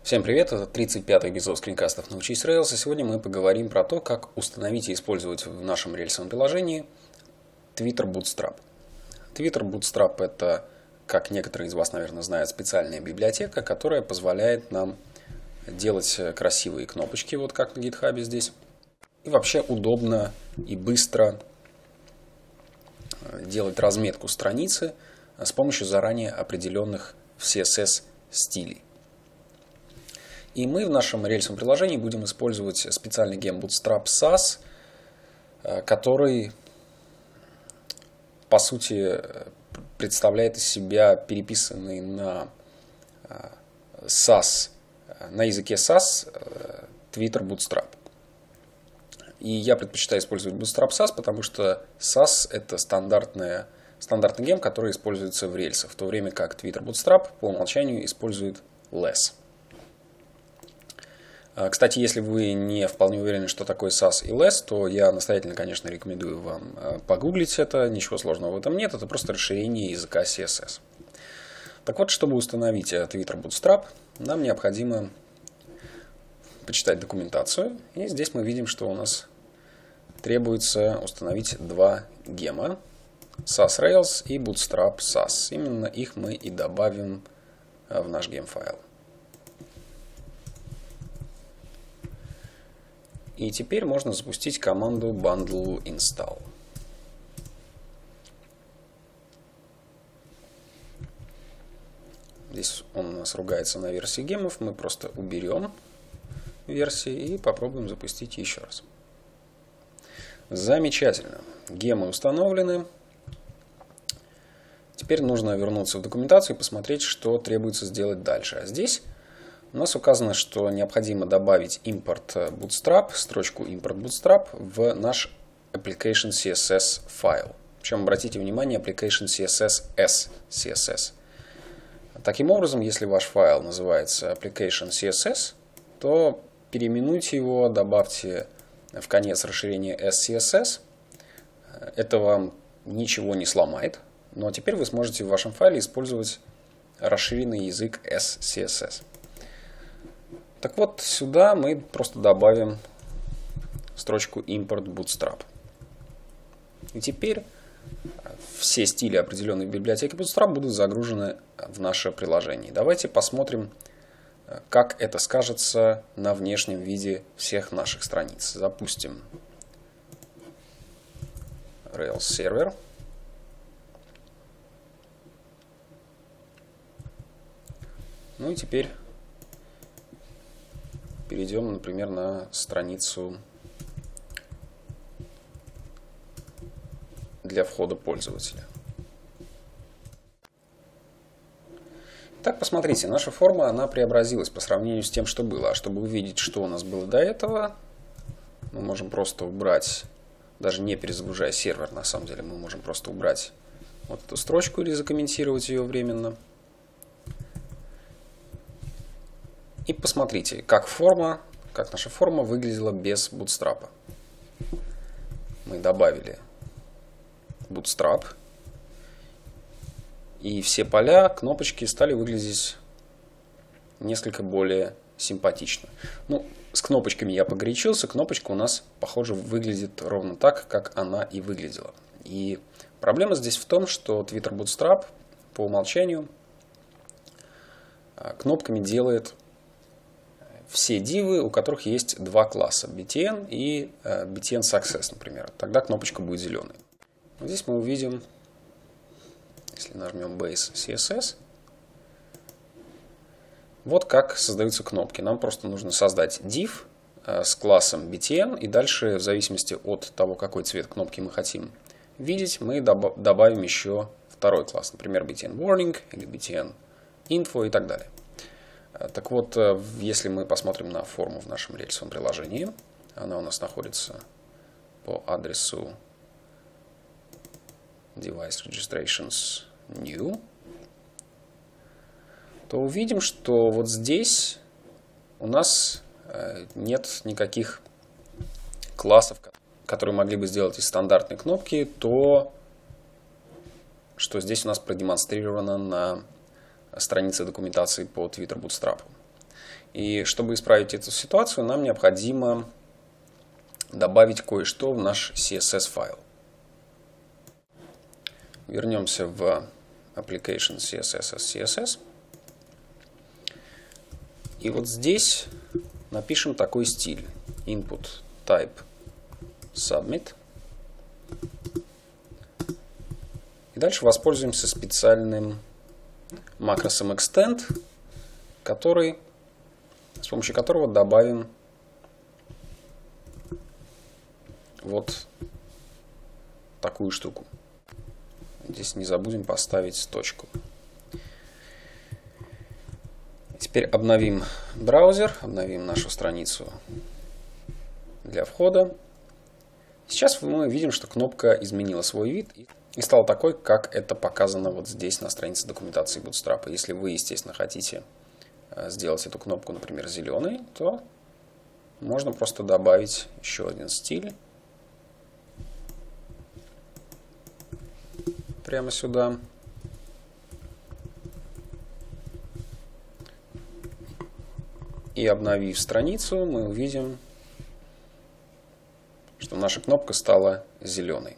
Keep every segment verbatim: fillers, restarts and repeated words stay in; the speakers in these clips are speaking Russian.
Всем привет, это тридцать пятый эпизод скринкастов «Научись Rails», и сегодня мы поговорим про то, как установить и использовать в нашем рельсовом приложении Twitter Bootstrap. Twitter Bootstrap – это, как некоторые из вас, наверное, знают, специальная библиотека, которая позволяет нам делать красивые кнопочки, вот как на GitHub здесь, и вообще удобно и быстро делать разметку страницы с помощью заранее определенных си эс эс-стилей. И мы в нашем рельсовом приложении будем использовать специальный гем Bootstrap Sass, который, по сути, представляет из себя переписанный на Sass, на языке Sass Twitter Bootstrap. И я предпочитаю использовать Bootstrap Sass, потому что Sass – это стандартная, стандартный гем, который используется в рельсах, в то время как Twitter Bootstrap по умолчанию использует Less. Кстати, если вы не вполне уверены, что такое Sass и Less, то я настоятельно, конечно, рекомендую вам погуглить это. Ничего сложного в этом нет, это просто расширение языка си эс эс. Так вот, чтобы установить Twitter Bootstrap, нам необходимо почитать документацию. И здесь мы видим, что у нас требуется установить два гема: Sass Rails и Bootstrap Sass. Именно их мы и добавим в наш гем-файл. И теперь можно запустить команду bundle install. Здесь он у нас ругается на версии гемов. Мы просто уберем версии и попробуем запустить еще раз. Замечательно. Гемы установлены. Теперь нужно вернуться в документацию и посмотреть, что требуется сделать дальше. А здесь у нас указано, что необходимо добавить импорт Bootstrap, строчку импорт Bootstrap в наш application си эс эс файл. Причем обратите внимание, application си эс эс S си эс эс. Таким образом, если ваш файл называется application си эс эс, то переименуйте его, добавьте в конец расширение эс си эс эс. Это вам ничего не сломает, но теперь вы сможете в вашем файле использовать расширенный язык эс си эс эс. Так вот, сюда мы просто добавим строчку import Bootstrap. И теперь все стили определенной библиотеки Bootstrap будут загружены в наше приложение. Давайте посмотрим, как это скажется на внешнем виде всех наших страниц. Запустим Rails сервер. Ну и теперь перейдем, например, на страницу для входа пользователя. Так, посмотрите, наша форма, она преобразилась по сравнению с тем, что было. А чтобы увидеть, что у нас было до этого, мы можем просто убрать, даже не перезагружая сервер, на самом деле, мы можем просто убрать вот эту строчку или закомментировать ее временно. И посмотрите, как форма, как наша форма выглядела без Bootstrap. Мы добавили Bootstrap, и все поля, кнопочки стали выглядеть несколько более симпатично. Ну, с кнопочками я погорячился, кнопочка у нас, похоже, выглядит ровно так, как она и выглядела. И проблема здесь в том, что Twitter Bootstrap по умолчанию кнопками делает все дивы, у которых есть два класса, би ти эн и би ти эн Success, например. Тогда кнопочка будет зеленой. Здесь мы увидим, если нажмем Base си эс эс, вот как создаются кнопки. Нам просто нужно создать div с классом би ти эн, и дальше, в зависимости от того, какой цвет кнопки мы хотим видеть, мы добавим еще второй класс, например, би ти эн Warning или би ти эн Info и так далее. Так вот, если мы посмотрим на форму в нашем рельсовом приложении, она у нас находится по адресу Device Registrations New, то увидим, что вот здесь у нас нет никаких классов, которые могли бы сделать из стандартной кнопки то, что здесь у нас продемонстрировано на странице документации по Twitter Bootstrap. И чтобы исправить эту ситуацию, нам необходимо добавить кое-что в наш си эс эс файл. Вернемся в Application си эс эс as си эс эс. И вот здесь напишем такой стиль. Input type submit. И дальше воспользуемся специальным макросом extend, который, с помощью которого добавим вот такую штуку. Здесь не забудем поставить точку. Теперь обновим браузер, обновим нашу страницу для входа. Сейчас мы видим, что кнопка изменила свой вид и стала такой, как это показано вот здесь на странице документации Bootstrap. Если вы, естественно, хотите сделать эту кнопку, например, зеленой, то можно просто добавить еще один стиль прямо сюда. И обновив страницу, мы увидим, что наша кнопка стала зеленой.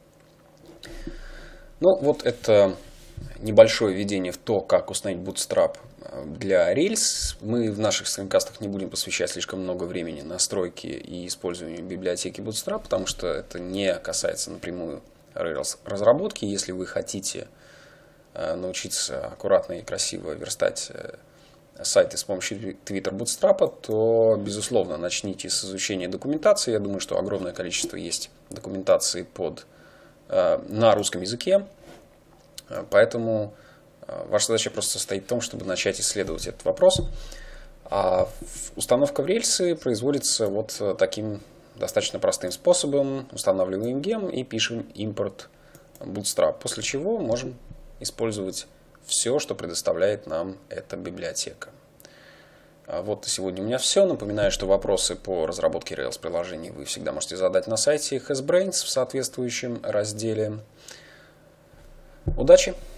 Ну, вот это небольшое введение в то, как установить Bootstrap для Rails. Мы в наших скринкастах не будем посвящать слишком много времени настройке и использованию библиотеки Bootstrap, потому что это не касается напрямую Rails разработки. Если вы хотите научиться аккуратно и красиво верстать сайты с помощью Twitter Bootstrap, то, безусловно, начните с изучения документации. Я думаю, что огромное количество есть документации под, на русском языке. Поэтому ваша задача просто состоит в том, чтобы начать исследовать этот вопрос. А установка в рельсы производится вот таким достаточно простым способом. Устанавливаем гем и пишем import Bootstrap, после чего можем использовать все, что предоставляет нам эта библиотека. Вот и сегодня у меня все. Напоминаю, что вопросы по разработке Rails приложений вы всегда можете задать на сайте HasBrains в соответствующем разделе. Удачи!